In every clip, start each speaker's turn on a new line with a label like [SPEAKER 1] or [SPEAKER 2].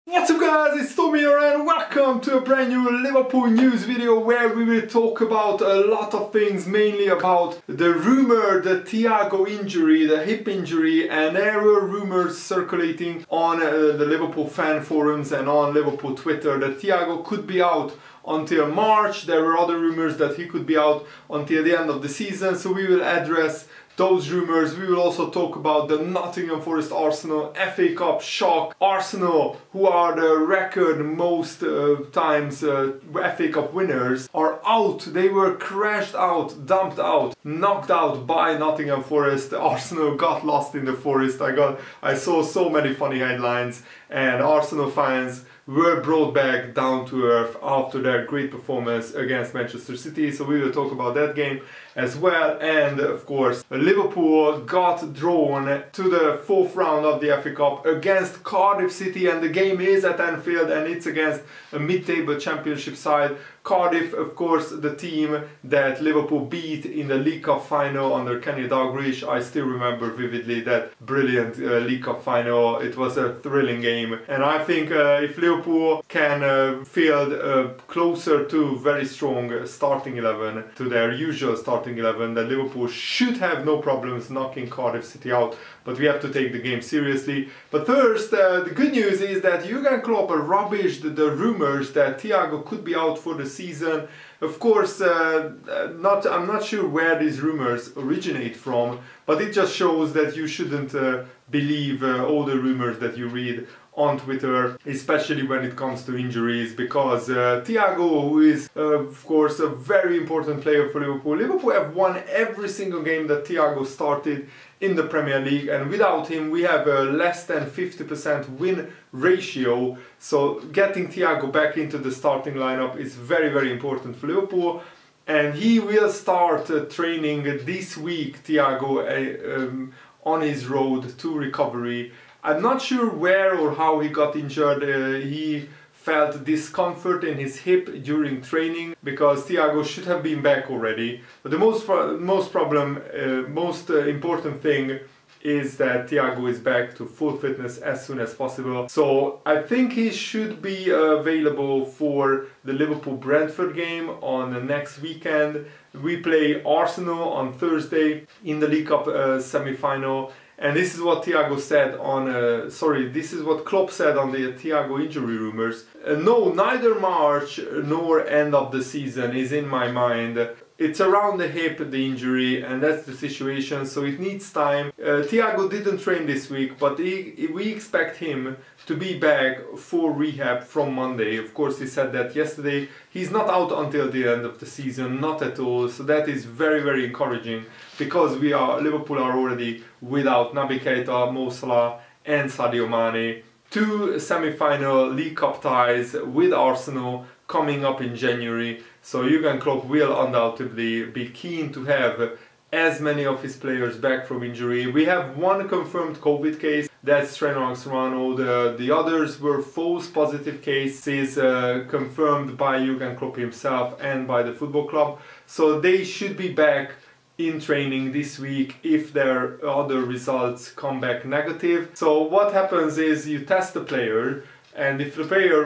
[SPEAKER 1] What's up guys, it's Tommy here and welcome to a brand new Liverpool news video where we will talk about a lot of things, mainly about the rumor, the Thiago injury, the hip injury, and there were rumors circulating on the Liverpool fan forums and on Liverpool Twitter that Thiago could be out until March. There were other rumors that he could be out until the end of the season, so we will address those rumors. We will also talk about the Nottingham Forest Arsenal FA Cup shock. Arsenal, who are the record most times FA Cup winners, are out. They were crashed out, dumped out, knocked out by Nottingham Forest. Arsenal got lost in the forest. I saw so many funny headlines, and Arsenal fans were brought back down to earth after their great performance against Manchester City. So we will talk about that game as well. And of course, Liverpool got drawn to the fourth round of the FA Cup against Cardiff City, and the game is at Anfield and it's against a mid-table championship side. Cardiff, of course, the team that Liverpool beat in the League Cup final under Kenny Dalglish. I still remember vividly that brilliant League Cup final. It was a thrilling game, and I think if Liverpool can field closer to very strong starting 11, to their usual starting 11, then Liverpool should have no problems knocking Cardiff City out. But we have to take the game seriously. But first, the good news is that Jurgen Klopp rubbished the rumors that Thiago could be out for the season. Of course, I'm not sure where these rumors originate from, but it just shows that you shouldn't believe all the rumors that you read on Twitter, especially when it comes to injuries, because Thiago, who is of course a very important player for Liverpool. Liverpool have won every single game that Thiago started in the Premier League, and without him we have a less than 50% win ratio. So getting Thiago back into the starting lineup is very, very important for Liverpool, and he will start training this week, Thiago, on his road to recovery. I'm not sure where or how he got injured. He felt discomfort in his hip during training, because Thiago should have been back already. But the most important thing is that Thiago is back to full fitness as soon as possible. So I think he should be available for the Liverpool-Brentford game on the next weekend. We play Arsenal on Thursday in the League Cup semi-final. And this is what Thiago said on, this is what Klopp said on the Thiago injury rumors. No, neither March nor end of the season is in my mind. It's around the hip, the injury, and that's the situation, so it needs time. Thiago didn't train this week, but we expect him to be back for rehab from Monday. Of course, he said that yesterday. He's not out until the end of the season, not at all, so that is very, very encouraging, because Liverpool are already without Naby Keita, Mo Salah and Sadio Mane. Two semi-final League Cup ties with Arsenal coming up in January, so Jurgen Klopp will undoubtedly be keen to have as many of his players back from injury. We have one confirmed COVID case, that's Trent Alexander-Arnold. The others were false positive cases confirmed by Jurgen Klopp himself and by the football club, so they should be back in training this week if their other results come back negative. So what happens is you test the player, and if the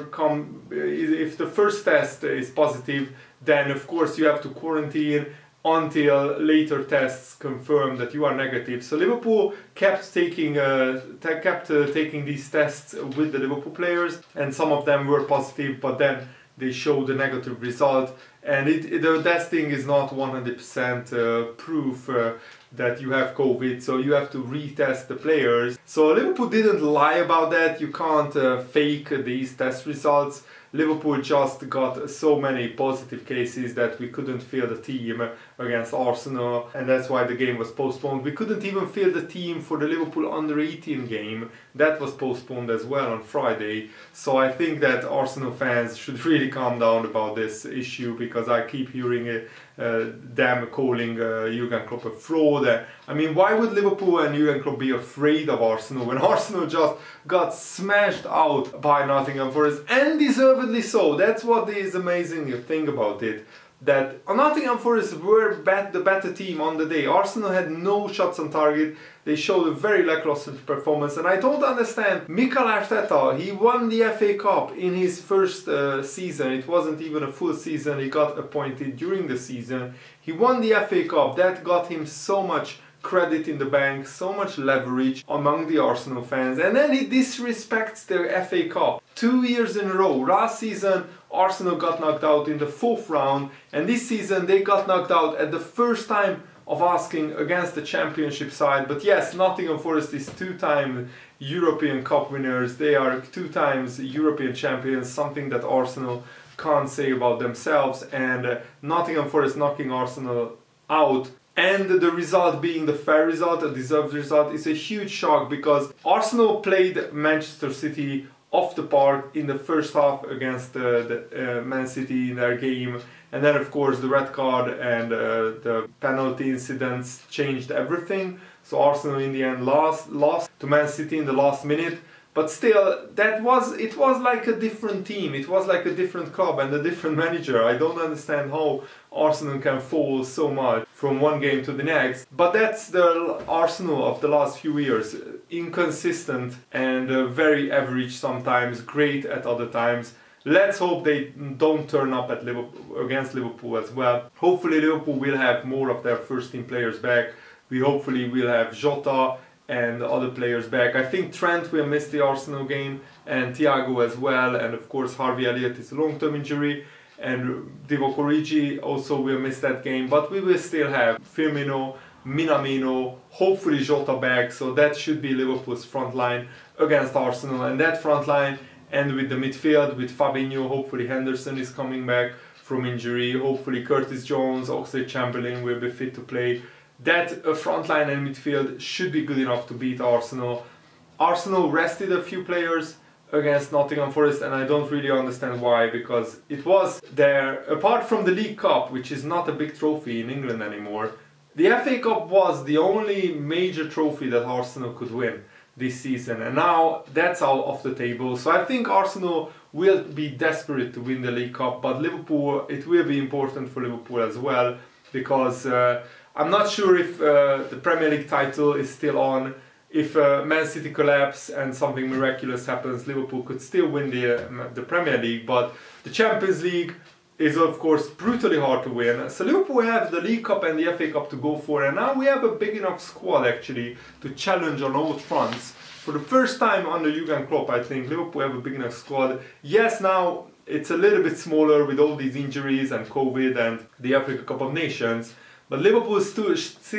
[SPEAKER 1] if the first test is positive, then of course you have to quarantine until later tests confirm that you are negative. So Liverpool kept taking these tests with the Liverpool players, and some of them were positive, but then they showed a negative result, and the testing is not 100% proof that you have COVID, so you have to retest the players. So Liverpool didn't lie about that. You can't fake these test results. Liverpool just got so many positive cases that we couldn't field the team against Arsenal, and that's why the game was postponed. We couldn't even field the team for the Liverpool under-18 game. That was postponed as well on Friday. So I think that Arsenal fans should really calm down about this issue, because I keep hearing them calling Jurgen Klopp a fraud. I mean, why would Liverpool and Jurgen Klopp be afraid of Arsenal when Arsenal just got smashed out by Nottingham Forest, and deservedly so? That's what is amazing thing about it. that Nottingham Forest were the better team on the day. Arsenal had no shots on target. They showed a very lackluster performance, and I don't understand. Mikel Arteta, he won the FA Cup in his first season. It wasn't even a full season. He got appointed during the season. He won the FA Cup. That got him so much credit in the bank, so much leverage among the Arsenal fans, and then he disrespects the FA Cup 2 years in a row. Last season Arsenal got knocked out in the 4th round, and this season they got knocked out at the first time of asking against the Championship side. But yes, Nottingham Forest is 2-time European Cup winners. They are 2 times European champions, something that Arsenal can't say about themselves, and Nottingham Forest knocking Arsenal out and the result being the fair result, a deserved result, is a huge shock, because Arsenal played Manchester City off the park in the first half against Man City in their game, and then of course the red card and the penalty incidents changed everything. So Arsenal in the end lost to Man City in the last minute. But still, it was like a different team, it was like a different club and a different manager. I don't understand how Arsenal can fall so much from one game to the next. But that's the Arsenal of the last few years. Inconsistent and very average sometimes, great at other times. Let's hope they don't turn up at against Liverpool as well. Hopefully Liverpool will have more of their first team players back. We hopefully will have Jota and other players back. I think Trent will miss the Arsenal game, and Thiago as well, and of course Harvey Elliott is a long-term injury, and Divock Origi also will miss that game, but we will still have Firmino, Minamino, hopefully Jota back, so that should be Liverpool's front line against Arsenal. And that front line, and with the midfield, with Fabinho, hopefully Henderson is coming back from injury, hopefully Curtis Jones, Oxlade-Chamberlain will be fit to play. That front line and midfield should be good enough to beat Arsenal. Arsenal rested a few players against Nottingham Forest, and I don't really understand why, because it was there, apart from the League Cup, which is not a big trophy in England anymore, the FA Cup was the only major trophy that Arsenal could win this season, and now that's out of the table. So I think Arsenal will be desperate to win the League Cup, but Liverpool, it will be important for Liverpool as well, because I'm not sure if the Premier League title is still on. If Man City collapse and something miraculous happens, Liverpool could still win the Premier League, but the Champions League is of course brutally hard to win. So Liverpool have the League Cup and the FA Cup to go for, and now we have a big enough squad actually to challenge on all fronts. For the first time under Jurgen Klopp, I think Liverpool have a big enough squad. Yes, now it's a little bit smaller with all these injuries and COVID and the Africa Cup of Nations, but Liverpool still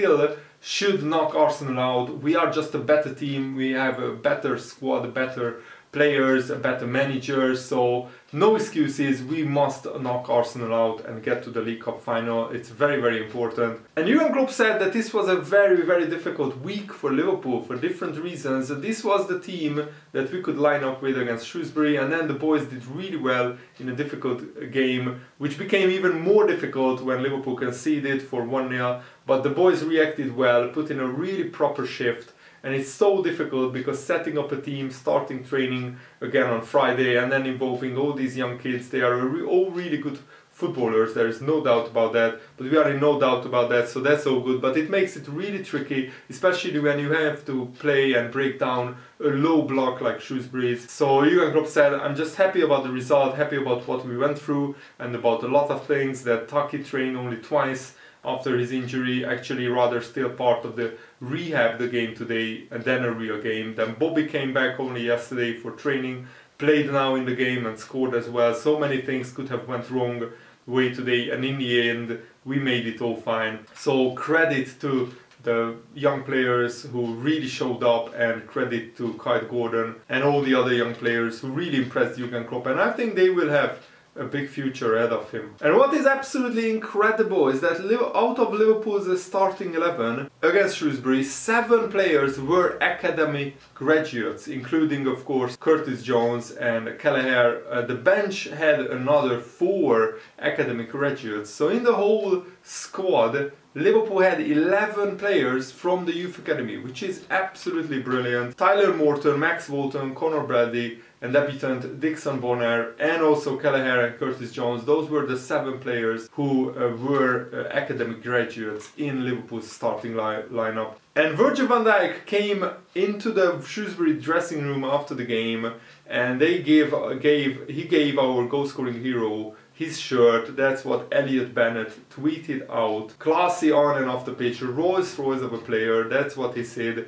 [SPEAKER 1] should knock Arsenal out. We are just a better team, we have a better squad, better players, a better manager, so no excuses, we must knock Arsenal out and get to the League Cup final. It's very, very important. And Jurgen Klopp said that this was a very, very difficult week for Liverpool for different reasons. This was the team that we could line up with against Shrewsbury, and then the boys did really well in a difficult game, which became even more difficult when Liverpool conceded for 1-0, but the boys reacted well, put in a really proper shift. And it's so difficult because setting up a team, starting training again on Friday, and then involving all these young kids, they are all really good footballers, there is no doubt about that, but we are in no doubt about that, so that's all good. But it makes it really tricky, especially when you have to play and break down a low block like Shrewsbury's. So Jurgen Klopp said, I'm just happy about the result, happy about what we went through, and about a lot of things, that Taki trained only twice after his injury, actually rather still part of the rehab the game today and then a real game. Then Bobby came back only yesterday for training, played now in the game and scored as well. So many things could have went wrong way today, and in the end we made it all fine. So credit to the young players who really showed up, and credit to Kyle Gordon and all the other young players who really impressed Jurgen Klopp, and I think they will have a big future ahead of him. And what is absolutely incredible is that out of Liverpool's starting 11 against Shrewsbury, 7 players were academy graduates, including of course Curtis Jones and Kelleher. The bench had another 4 academy graduates, so in the whole squad Liverpool had 11 players from the youth academy, which is absolutely brilliant. Tyler Morton, Max Walton, Conor Bradley, and debutant Dixon Bonner, and also Kelleher and Curtis Jones. Those were the 7 players who were academic graduates in Liverpool's starting lineup. And Virgil van Dijk came into the Shrewsbury dressing room after the game, and he gave our goal-scoring hero his shirt. That's what Elliot Bennett tweeted out. Classy on and off the pitch, Rolls Royce of a player. That's what he said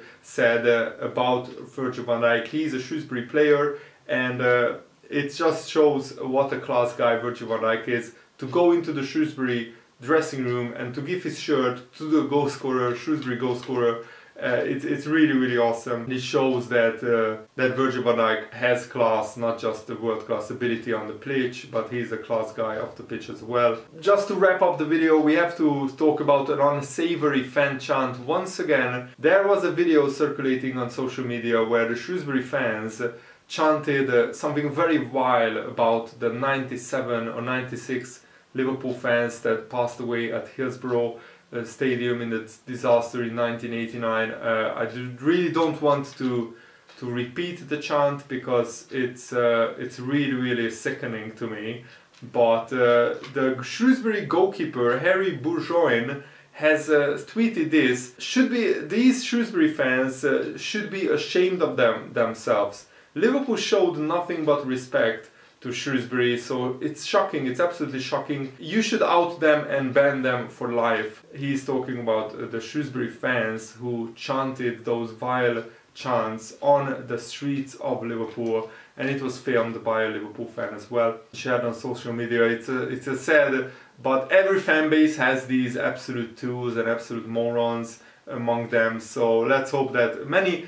[SPEAKER 1] about Virgil van Dijk. He's a Shrewsbury player, and it just shows what a class guy Virgil van Dijk is, to go into the Shrewsbury dressing room and to give his shirt to the goal scorer, Shrewsbury goal scorer. It's really awesome. It shows that that Virgil van Dijk has class, not just the world class ability on the pitch, but he's a class guy off the pitch as well. Just to wrap up the video, we have to talk about an unsavory fan chant once again. There was a video circulating on social media where the Shrewsbury fans chanted something very vile about the 97 or 96 Liverpool fans that passed away at Hillsborough Stadium in the disaster in 1989. I really don't want to repeat the chant because it's really sickening to me. But the Shrewsbury goalkeeper Harry Bourgoin has tweeted this. These Shrewsbury fans should be ashamed of themselves. Liverpool showed nothing but respect to Shrewsbury, so it's shocking, it's absolutely shocking. You should out them and ban them for life. He's talking about the Shrewsbury fans who chanted those vile chants on the streets of Liverpool, and it was filmed by a Liverpool fan as well, shared on social media. It's a sad, but every fan base has these absolute tools and absolute morons among them, so let's hope that many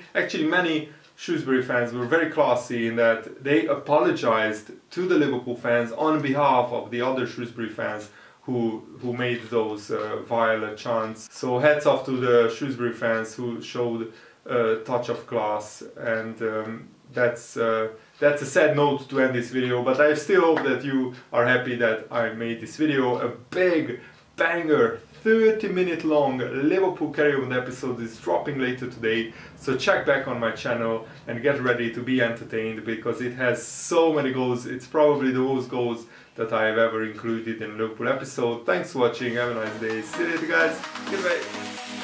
[SPEAKER 1] Shrewsbury fans were very classy in that they apologized to the Liverpool fans on behalf of the other Shrewsbury fans who made those vile chants. So hats off to the Shrewsbury fans who showed a touch of class, and that's a sad note to end this video, but I still hope that you are happy that I made this video. A big banger 30-minute long Liverpool carry-on episode is dropping later today, so check back on my channel and get ready to be entertained because it has so many goals. It's probably the most goals that I have ever included in a Liverpool episode. Thanks for watching, have a nice day, see you later guys, goodbye.